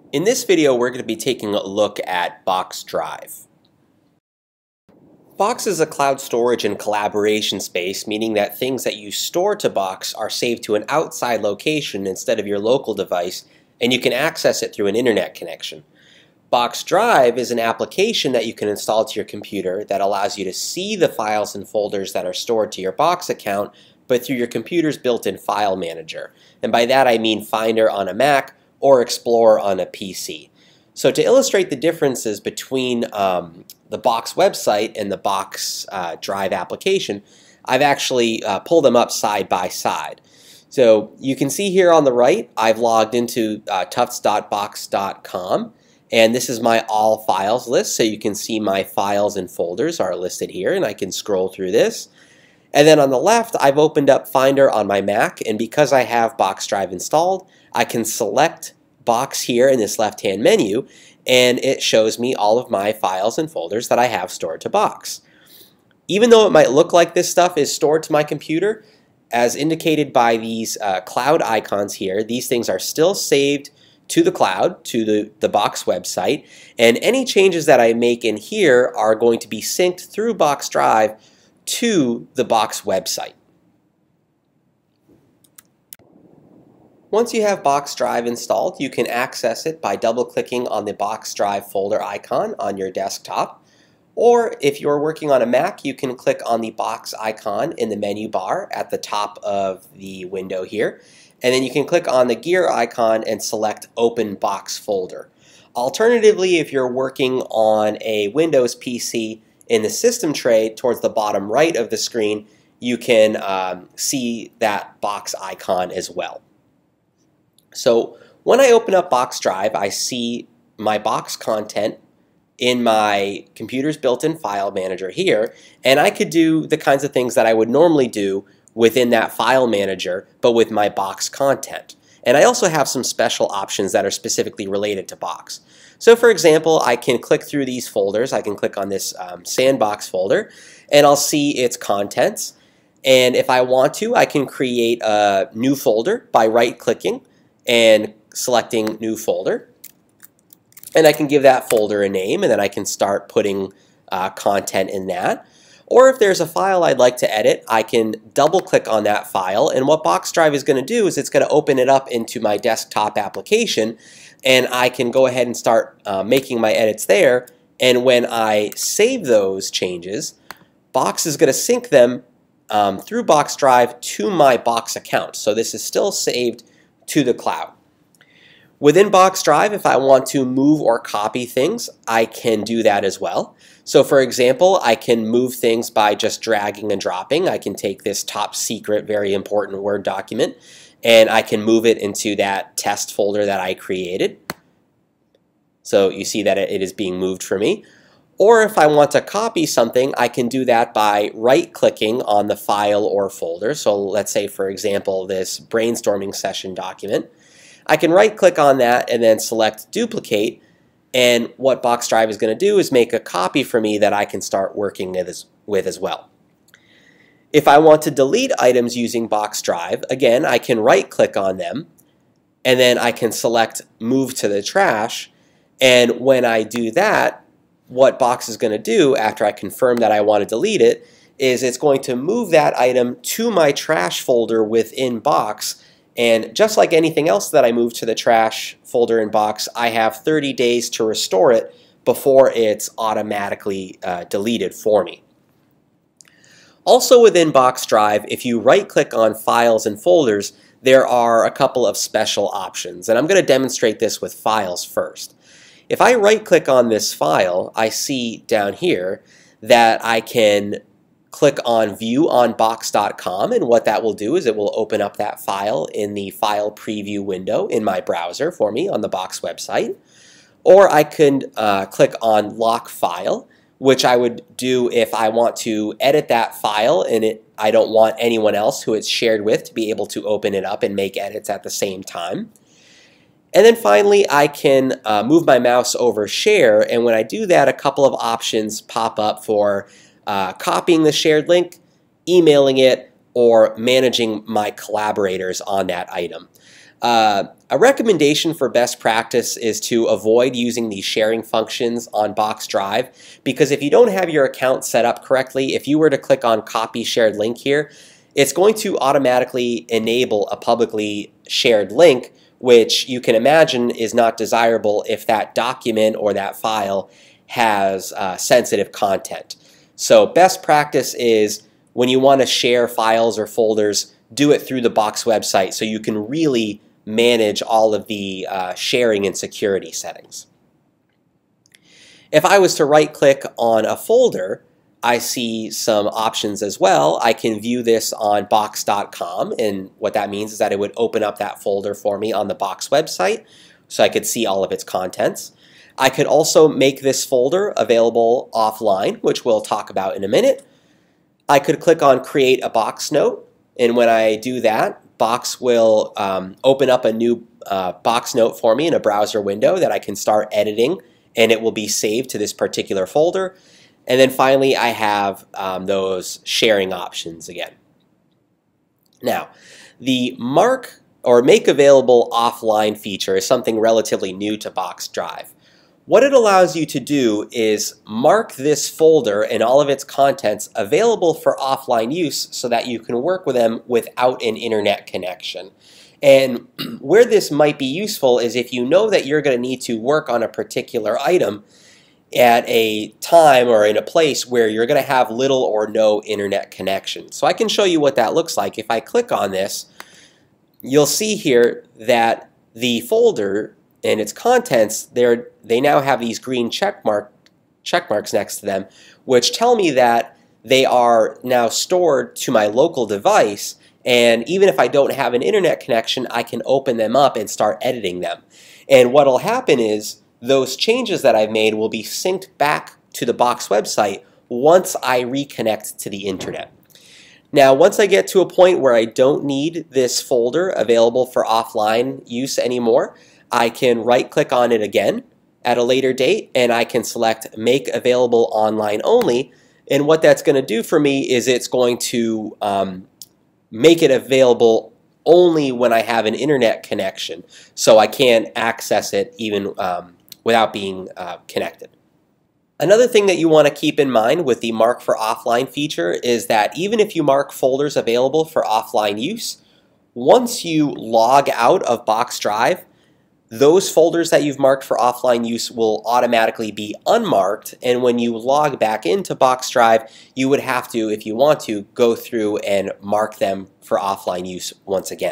In this video, we're going to be taking a look at Box Drive. Box is a cloud storage and collaboration space, meaning that things that you store to Box are saved to an outside location instead of your local device, and you can access it through an internet connection. Box Drive is an application that you can install to your computer that allows you to see the files and folders that are stored to your Box account, but through your computer's built-in file manager. And by that I mean Finder on a Mac or Explorer on a PC. So to illustrate the differences between the Box website and the Box Drive application, I've actually pulled them up side by side. So you can see here on the right, I've logged into tufts.box.com, and this is my all files list, so you can see my files and folders are listed here, and I can scroll through this. And then on the left, I've opened up Finder on my Mac, and because I have Box Drive installed, I can select Box here in this left-hand menu, and it shows me all of my files and folders that I have stored to Box. Even though it might look like this stuff is stored to my computer, as indicated by these cloud icons here, these things are still saved to the cloud, to the Box website, and any changes that I make in here are going to be synced through Box Drive to the Box website. Once you have Box Drive installed, you can access it by double-clicking on the Box Drive folder icon on your desktop. Or if you're working on a Mac, you can click on the Box icon in the menu bar at the top of the window here. And then you can click on the gear icon and select Open Box Folder. Alternatively, if you're working on a Windows PC, in the system tray towards the bottom right of the screen, you can see that Box icon as well. So when I open up Box Drive, I see my Box content in my computer's built-in file manager here, and I could do the kinds of things that I would normally do within that file manager, but with my Box content. And I also have some special options that are specifically related to Box. So for example, I can click through these folders. I can click on this sandbox folder, and I'll see its contents. And if I want to, I can create a new folder by right-clicking and selecting New Folder. And I can give that folder a name, and then I can start putting content in that. Or if there's a file I'd like to edit, I can double-click on that file, and what Box Drive is going to do is it's going to open it up into my desktop application, and I can go ahead and start making my edits there. And when I save those changes, Box is going to sync them through Box Drive to my Box account. So this is still saved to the cloud. Within Box Drive, if I want to move or copy things, I can do that as well. So for example, I can move things by just dragging and dropping. I can take this top secret, very important Word document, and I can move it into that test folder that I created. So you see that it is being moved for me. Or if I want to copy something, I can do that by right-clicking on the file or folder. So let's say, for example, this brainstorming session document. I can right-click on that and then select Duplicate, and what Box Drive is going to do is make a copy for me that I can start working with as well. If I want to delete items using Box Drive, again, I can right-click on them, and then I can select Move to the Trash, and when I do that, what Box is going to do after I confirm that I want to delete it is it's going to move that item to my trash folder within Box. And just like anything else that I move to the trash folder in Box, I have 30 days to restore it before it's automatically deleted for me. Also within Box Drive, if you right-click on Files and Folders, there are a couple of special options. And I'm going to demonstrate this with Files first. If I right-click on this file, I see down here that I can click on View on Box.com, and what that will do is it will open up that file in the File Preview window in my browser for me on the Box website. Or I can click on Lock File, which I would do if I want to edit that file and I don't want anyone else who it's shared with to be able to open it up and make edits at the same time. And then finally, I can move my mouse over Share, and when I do that, a couple of options pop up for copying the shared link, emailing it, or managing my collaborators on that item. A recommendation for best practice is to avoid using these sharing functions on Box Drive, because if you don't have your account set up correctly, if you were to click on copy shared link here, it's going to automatically enable a publicly shared link, which you can imagine is not desirable if that document or that file has sensitive content. So best practice is when you want to share files or folders, do it through the Box website so you can really manage all of the sharing and security settings. If I was to right-click on a folder, I see some options as well. I can view this on box.com, and what that means is that it would open up that folder for me on the Box website so I could see all of its contents. I could also make this folder available offline, which we'll talk about in a minute. I could click on Create a Box Note, and when I do that, Box will open up a new Box Note for me in a browser window that I can start editing, and it will be saved to this particular folder. And then finally, I have those sharing options again. Now, the mark or make available offline feature is something relatively new to Box Drive. What it allows you to do is mark this folder and all of its contents available for offline use so that you can work with them without an internet connection. And where this might be useful is if you know that you're going to need to work on a particular item at a time or in a place where you're going to have little or no internet connection. So I can show you what that looks like. If I click on this, you'll see here that the folder and its contents, they now have these green check marks next to them, which tell me that they are now stored to my local device, and even if I don't have an internet connection, I can open them up and start editing them. And what will happen is those changes that I've made will be synced back to the Box website once I reconnect to the internet. Now, once I get to a point where I don't need this folder available for offline use anymore, I can right-click on it again at a later date, and I can select Make Available Online Only. And what that's going to do for me is it's going to make it available only when I have an internet connection, so I can't access it even without being connected. Another thing that you want to keep in mind with the Mark for Offline feature is that even if you mark folders available for offline use, once you log out of Box Drive, those folders that you've marked for offline use will automatically be unmarked, and when you log back into Box Drive, you would have to, if you want to, go through and mark them for offline use once again.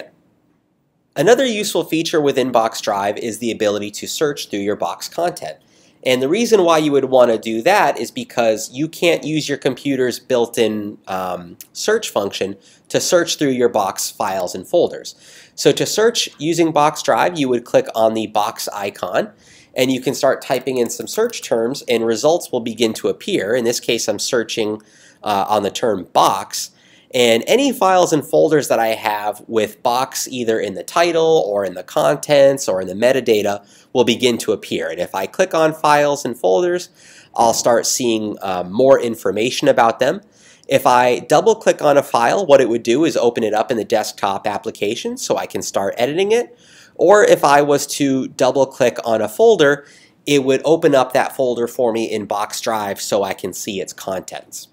Another useful feature within Box Drive is the ability to search through your Box content. And the reason why you would want to do that is because you can't use your computer's built-in search function to search through your Box files and folders. So to search using Box Drive, you would click on the Box icon, and you can start typing in some search terms, and results will begin to appear. In this case, I'm searching on the term Box. And any files and folders that I have with Box either in the title or in the contents or in the metadata will begin to appear. And if I click on files and folders, I'll start seeing more information about them. If I double click on a file, what it would do is open it up in the desktop application so I can start editing it. Or if I was to double click on a folder, it would open up that folder for me in Box Drive so I can see its contents.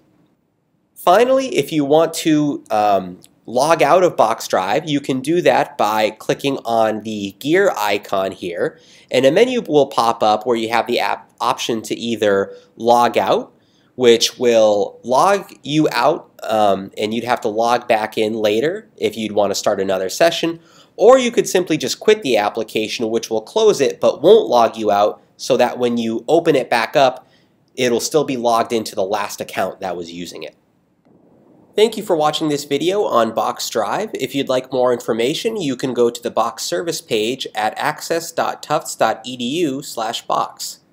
Finally, if you want to log out of Box Drive, you can do that by clicking on the gear icon here, and a menu will pop up where you have the option to either log out, which will log you out and you'd have to log back in later if you'd want to start another session, or you could simply just quit the application, which will close it but won't log you out, so that when you open it back up, it'll still be logged into the last account that was using it. Thank you for watching this video on Box Drive. If you'd like more information, you can go to the Box service page at access.tufts.edu/box.